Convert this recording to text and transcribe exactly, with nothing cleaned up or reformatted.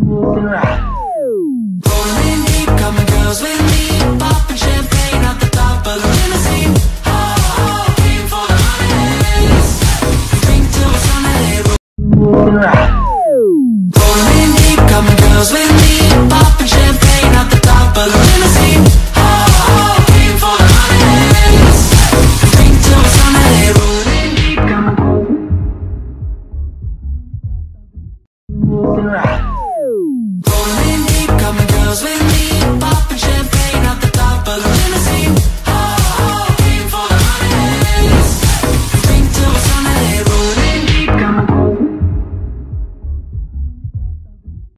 Rolling deep, coming girls with me, popping champagne at the top of the limousine. Oh, oh, came for the holidays. Drink till we're sunny.